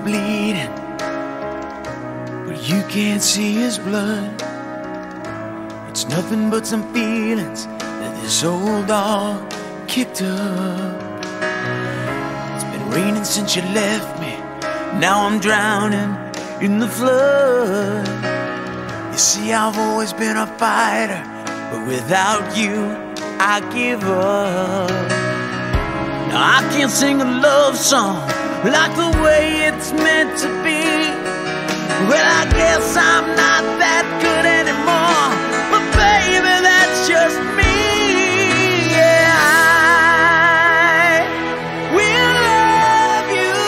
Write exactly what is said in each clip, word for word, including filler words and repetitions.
bleeding, but you can't see his blood. It's nothing but some feelings that this old dog kicked up. It's been raining since you left me, now I'm drowning in the flood. You see, I've always been a fighter, but without you, I give up. Now I can't sing a love song like the way it's meant to be. Well, I guess I'm not that good anymore, but baby, that's just me. Yeah, I will love you,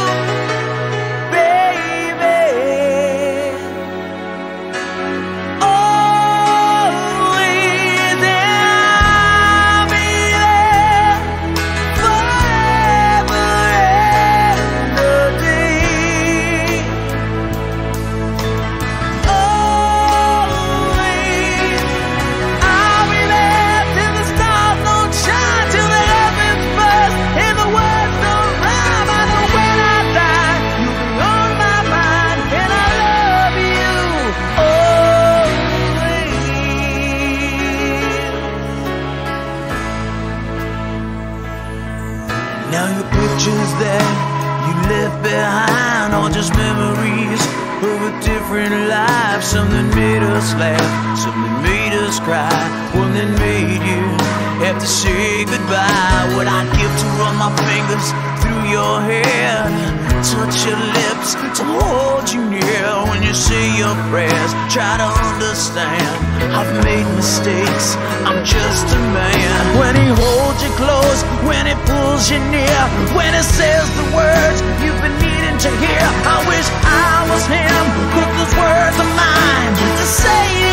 baby. Always, I'll be there forever and a day. Always, I'll be there till the stars don't shine, till the heavens burst and the words don't rhyme. I know when I die, you'll be on my mind, and I love you always. Now your pictures that you left behind are just memories of a different life. Something made us laugh, something made us cry, one that made you have to say goodbye. What I'd give to run my fingers through your hair, touch your lips, to hold you near when you say your prayers. Try to understand, I've made mistakes, I'm just a man. When he holds you close, when he pulls you near, when he says the words you've been needing to hear, I wish I was him, put those words of mine to say